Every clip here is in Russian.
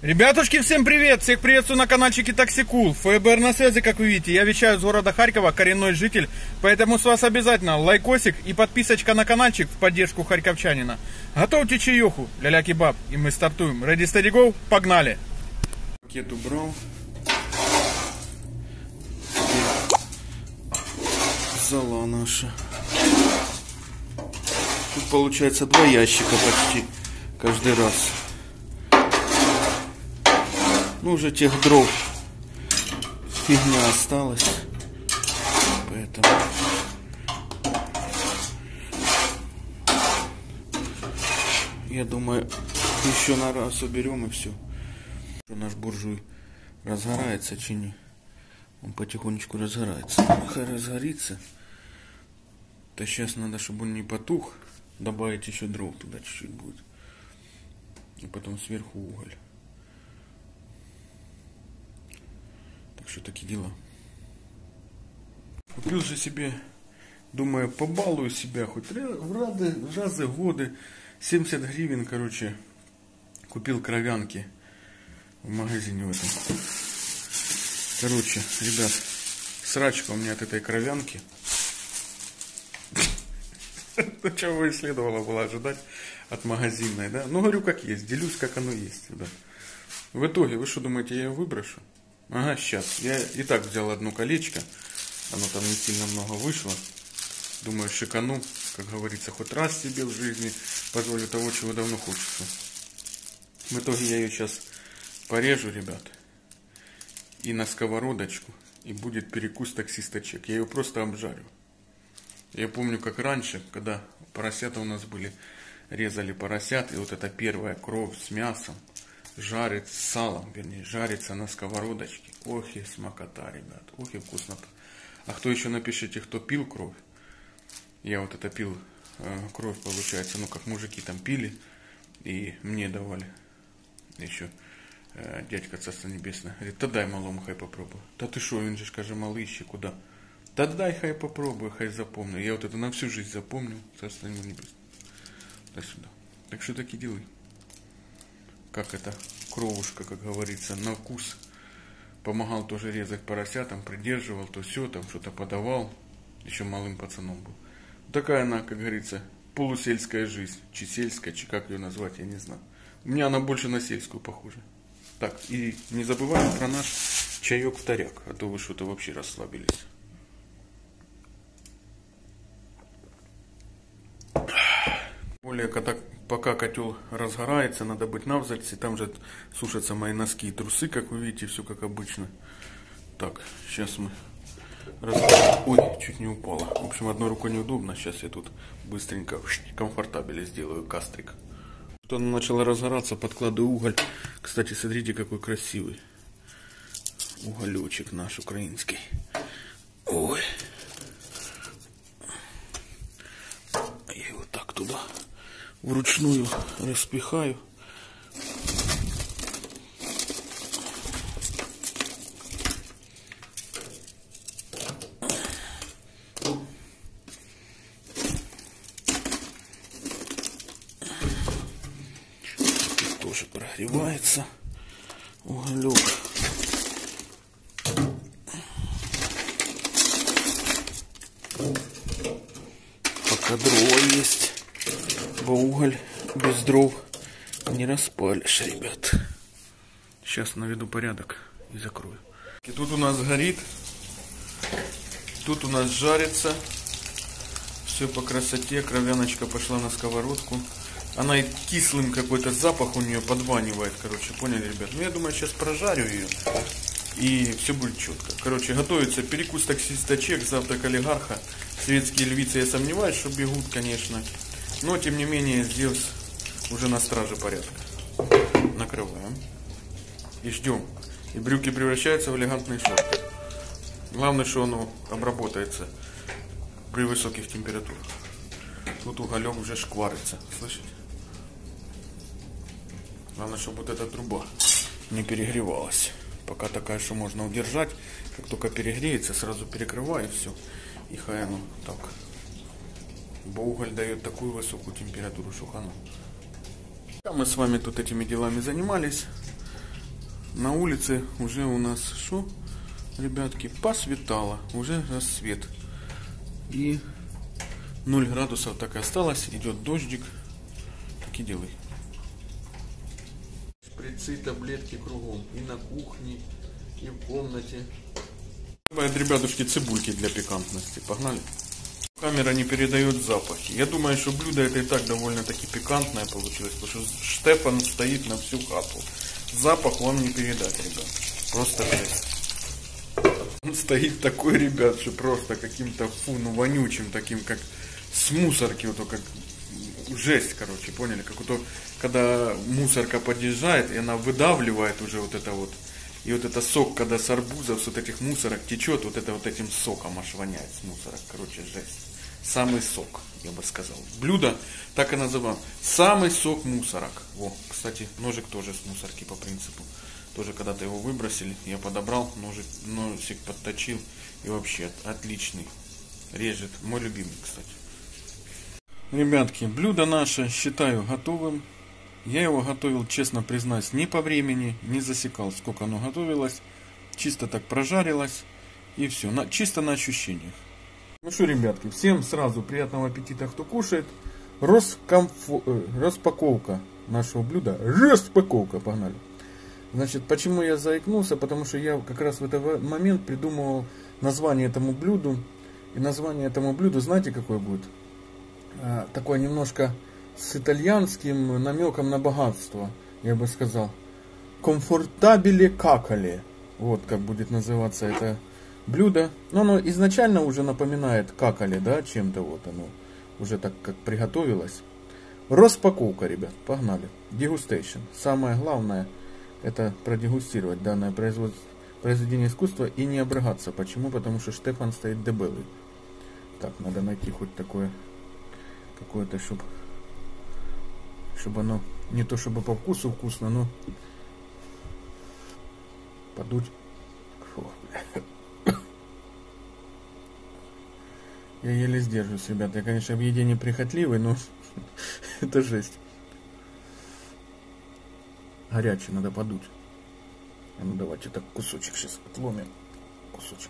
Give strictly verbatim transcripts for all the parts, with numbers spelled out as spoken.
Ребятушки, всем привет! Всех приветствую на каналчике Таксикул. ФБР на связи, как вы видите. Я вещаю с города Харькова, коренной житель. Поэтому с вас обязательно лайкосик и подписочка на каналчик в поддержку харьковчанина. Готовьте чаеху, ля-ля кебаб, и мы стартуем. Ready, steady, go, погнали! Пакет убрал. Зала наша. Тут получается два ящика почти каждый раз. Ну, уже тех дров фигня осталась, поэтому я думаю, еще на раз уберем и все. Наш буржуй разгорается, чини. Он потихонечку разгорается. Хай разгорится. То сейчас надо, чтобы он не потух, добавить еще дров туда чуть-чуть будет. И потом сверху уголь. Так что такие дела. Купил же себе, думаю, побалую себя хоть в разы, в разы годы. семьдесят гривен, короче, купил кровянки в магазине в этом. Короче, ребят, срачка у меня от этой кровянки. Чего и следовало было ожидать от магазинной, да? Ну, говорю, как есть, делюсь, как оно есть, да. В итоге, вы что думаете, я ее выброшу? Ага, сейчас. Я и так взял одно колечко. Оно там не сильно много вышло. Думаю, шикану, как говорится, хоть раз себе в жизни позволю того, чего давно хочется. В итоге я ее сейчас порежу, ребят. И на сковородочку. И будет перекус таксисточек. Я ее просто обжарю. Я помню, как раньше, когда поросята у нас были, резали поросят. И вот эта первая кровь с мясом. Жарит с салом, вернее, жарится на сковородочке. Ох и смакота, ребят. Ох и вкусно-то. А кто еще, напишите, кто пил кровь. Я вот это пил э, кровь, получается, ну как мужики там пили. И мне давали. Еще э, дядька Царство Небесное. Говорит, да дай малому хай попробую. Да ты шо, он же скажи, малый, ищи куда. Да дай хай попробую, хай запомню. Я вот это на всю жизнь запомнил. Царство Небесное. До сюда. Так что такие дела. Как это, кровушка, как говорится, на вкус. Помогал тоже резать поросятам, придерживал, то все, там что-то подавал. Еще малым пацаном был. Такая она, как говорится, полусельская жизнь. Чи сельская, чи как ее назвать, я не знаю. У меня она больше на сельскую похожа. Так, и не забываем про наш чаек-вторяк, а то вы что-то вообще расслабились. Более, когда, пока котел разгорается, надо быть навзальце. Там же сушатся мои носки и трусы, как вы видите, все как обычно. Так, сейчас мы разгорим. Ой, чуть не упала. В общем, одной рукой неудобно. Сейчас я тут быстренько комфортабеле сделаю кастрик. Тут оно начало разгораться, подкладываю уголь. Кстати, смотрите, какой красивый уголечек наш украинский. Ой. Я его так туда вручную распихаю. Тут тоже прогревается уголек. Пока дрова есть. Бо уголь без дров не распалишь, ребят. Сейчас наведу порядок и закрою. И тут у нас горит. Тут у нас жарится. Все по красоте. Кровяночка пошла на сковородку. Она и кислым какой-то запах у нее подванивает. Короче, поняли, ребят? Ну, я думаю, сейчас прожарю ее. И все будет четко. Короче, готовится перекус таксисточек, завтрак олигарха. Светские львицы, я сомневаюсь, что бегут, конечно. Но, тем не менее, здесь уже на страже порядка. Накрываем. И ждем. И брюки превращаются в элегантные шорты. Главное, что оно обработается при высоких температурах. Тут уголек уже шкварится. Слышите? Главное, чтобы вот эта труба не перегревалась. Пока такая, что можно удержать. Как только перегреется, сразу перекрываю и все. И хай оно так. Бо уголь дает такую высокую температуру, что хана. Мы с вами тут этими делами занимались. На улице уже у нас что, ребятки, посветало, уже рассвет. И ноль градусов так и осталось, идет дождик. Таки делай. Шприцы, таблетки кругом. И на кухне, и в комнате. Бывают, ребятушки, цибульки для пикантности. Погнали. Камера не передает запахи. Я думаю, что блюдо это и так довольно-таки пикантное получилось, потому что Штефан стоит на всю хату. Запах вам не передать, ребят. Просто жесть. Он стоит такой, ребят, что просто каким-то, фу, ну вонючим таким, как с мусорки, вот как жесть, короче, поняли? Как вот, когда мусорка подъезжает, и она выдавливает уже вот это вот. И вот это сок, когда с арбузов, с вот этих мусорок течет, вот это вот этим соком аж воняет с мусорок. Короче, жесть. Самый сок, я бы сказал. Блюдо так и называем. Самый сок мусорок. Во, кстати, ножик тоже с мусорки по принципу. Тоже когда-то его выбросили, я подобрал, ножик, ножик подточил. И вообще отличный. Режет. Мой любимый, кстати. Ребятки, блюдо наше считаю готовым. Я его готовил, честно признаюсь, не по времени, не засекал, сколько оно готовилось. Чисто так прожарилось. И все, на, чисто на ощущениях. Ну что, ребятки, всем сразу приятного аппетита, кто кушает. Роскомфо... э, распаковка нашего блюда. Распаковка, погнали. Значит, почему я заикнулся? Потому что я как раз в этот момент придумывал название этому блюду. И название этому блюду, знаете, какое будет? А, такое немножко с итальянским намеком на богатство, я бы сказал. Комфортабиле какале. Вот как будет называться это блюдо. Но оно изначально уже напоминает какале, да, чем-то вот оно. Уже так как приготовилось. Распаковка, ребят, погнали. Дегустейшн. Самое главное это продегустировать данное произведение искусства и не обрыгаться. Почему? Потому что Штефан стоит дебелый. Так, надо найти хоть такое какое-то, чтобы чтобы оно не то чтобы по вкусу вкусно, но подуть. Фу. Я еле сдерживаюсь, ребята. Я, конечно, в еде не прихотливый, но это жесть. Горячий, надо подуть. А ну давайте так кусочек сейчас отломим. Кусочек.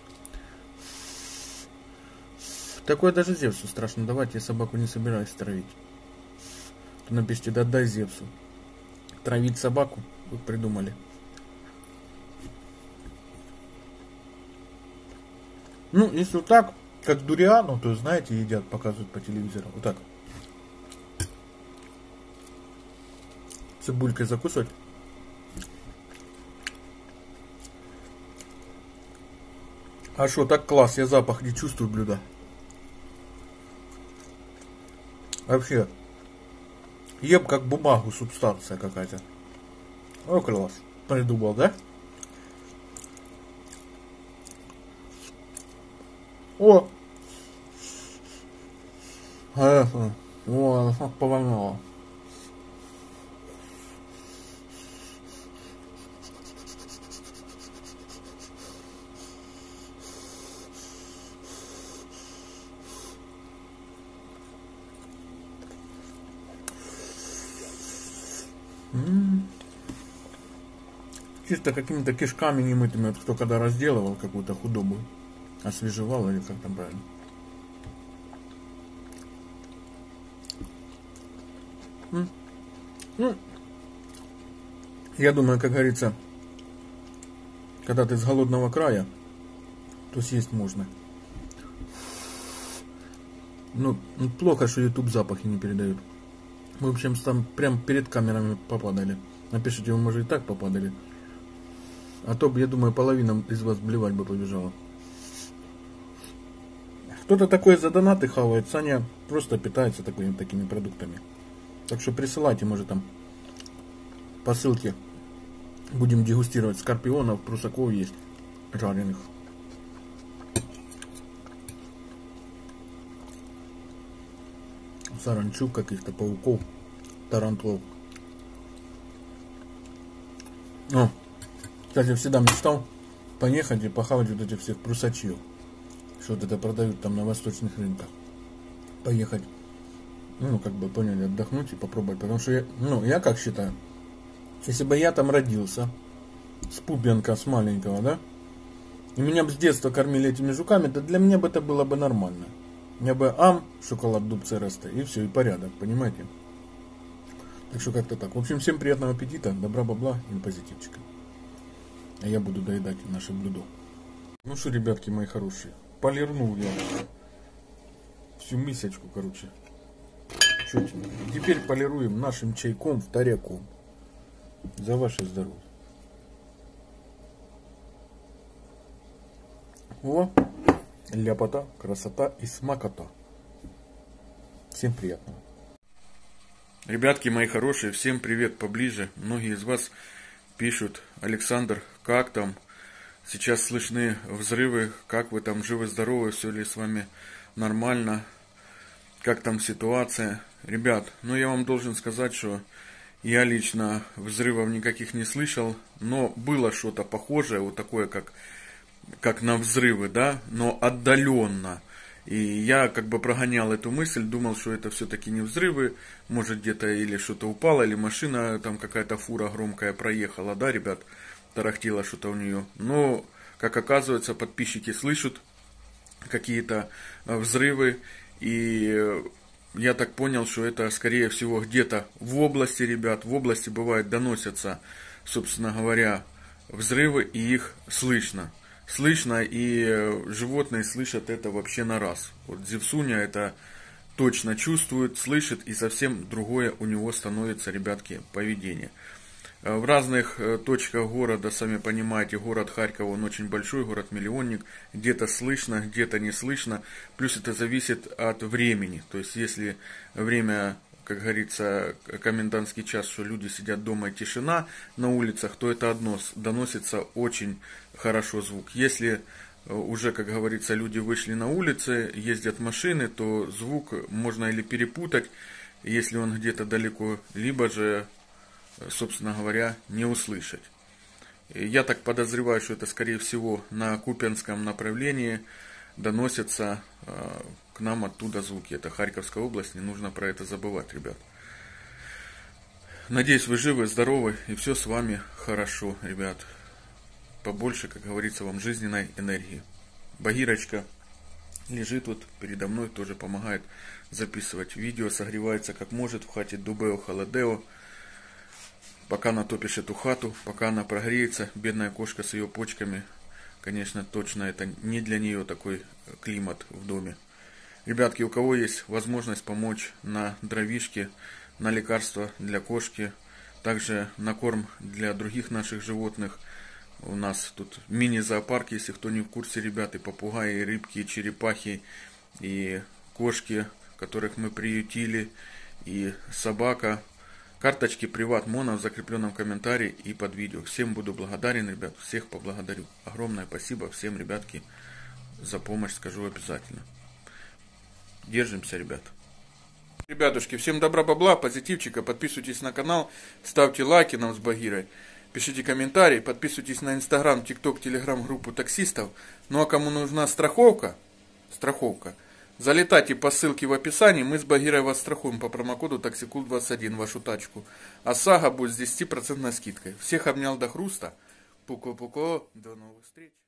Такое даже Зевсу страшно давать. Я собаку не собираюсь травить. То напишите, да дай Зевсу. Травить собаку вы придумали. Ну, если вот так, как дуриану, то знаете, едят, показывают по телевизору. Вот так. Цибулькой закусывать. А что, так класс, я запах не чувствую блюда. Вообще, ем как бумагу, субстанция какая-то. О, класс. Придумал, да? О! Хорошо. О, повоняло. Чисто какими-то кишками немытыми, вот кто когда разделывал какую-то худобу, освежевал или как там правильно. Ну, я думаю, как говорится, когда ты с голодного края, то съесть можно. Ну, плохо, что YouTube запахи не передают. В общем, там прям перед камерами попадали. Напишите, вы, может, и так попадали. А то, я думаю, половина из вас блевать бы побежала. Кто-то такой за донаты хавает. Саня просто питается такими, такими продуктами. Так что присылайте, может, там по ссылке. Будем дегустировать скорпионов, прусаков есть жареных. Саранчук, каких-то пауков, тарантулов. О, кстати, всегда мечтал поехать и похавать вот этих всех прусачьев. Что вот это продают там на восточных рынках. Поехать, ну, как бы, поняли, отдохнуть и попробовать. Потому что, я, ну, я как считаю, если бы я там родился, с пупенка, с маленького, да? И меня бы с детства кормили этими жуками, то для меня бы это было бы нормально. У меня бы ам, шоколад дубцы росте, и все, и порядок, понимаете? Так что как-то так. В общем, всем приятного аппетита, добра, бабла и позитивчика. А я буду доедать наше блюдо. Ну что, ребятки мои хорошие, полирнул я всю мисочку, короче. Чётенько. Теперь полируем нашим чайком вторяком. За ваше здоровье. О, ляпота, красота и смакота. Всем приятного. Ребятки мои хорошие, всем привет поближе. Многие из вас пишут: Александр, как там? Сейчас слышны взрывы, как вы там, живы-здоровы, все ли с вами нормально? Как там ситуация? Ребят, ну я вам должен сказать, что я лично взрывов никаких не слышал, но было что-то похожее, вот такое, как... как на взрывы, да, но отдаленно. И я как бы прогонял эту мысль, думал, что это все-таки не взрывы, может где-то или что-то упало, или машина, там какая-то фура громкая проехала, да, ребят, тарахтело что-то у нее. Но, как оказывается, подписчики слышат какие-то взрывы, и я так понял, что это, скорее всего, где-то в области, ребят, в области бывает доносятся, собственно говоря, взрывы, и их слышно. Слышно, и животные слышат это вообще на раз. Вот Зевсуня это точно чувствует, слышит, и совсем другое у него становится, ребятки, поведение. В разных точках города, сами понимаете, город Харьков, он очень большой, город-миллионник, где-то слышно, где-то не слышно. Плюс это зависит от времени. То есть, если время, как говорится, комендантский час, что люди сидят дома и тишина на улицах, то это одно, доносится очень хорошо звук. Если уже, как говорится, люди вышли на улицы, ездят машины, то звук можно или перепутать, если он где-то далеко, либо же, собственно говоря, не услышать. Я так подозреваю, что это, скорее всего, на Купянском направлении доносятся к нам оттуда звуки. Это Харьковская область, не нужно про это забывать, ребят. Надеюсь, вы живы, здоровы, и все с вами хорошо, ребят. Побольше, как говорится, вам жизненной энергии. Багирочка лежит вот передо мной, тоже помогает записывать видео, согревается как может в хате Дубео Холодео. Пока натопишь эту хату, пока она прогреется, бедная кошка с ее почками, конечно, точно это не для нее такой климат в доме. Ребятки, у кого есть возможность помочь на дровишке, на лекарства для кошки, также на корм для других наших животных. У нас тут мини-зоопарк, если кто не в курсе, ребята, и попугаи, и рыбки, и черепахи, и кошки, которых мы приютили, и собака. Карточки Приват Мона в закрепленном комментарии и под видео. Всем буду благодарен, ребят, всех поблагодарю. Огромное спасибо всем, ребятки, за помощь, скажу обязательно. Держимся, ребят. Ребятушки, всем добра, бабла, позитивчика, подписывайтесь на канал, ставьте лайки нам с Багирой. Пишите комментарии, подписывайтесь на инстаграм, тикток, телеграм, группу таксистов. Ну а кому нужна страховка, страховка, залетайте по ссылке в описании, мы с Багирой вас страхуем по промокоду таксикул двадцать один вашу тачку. А сага будет с десятипроцентной скидкой. Всех обнял до хруста. Пуко-пуко, до новых встреч.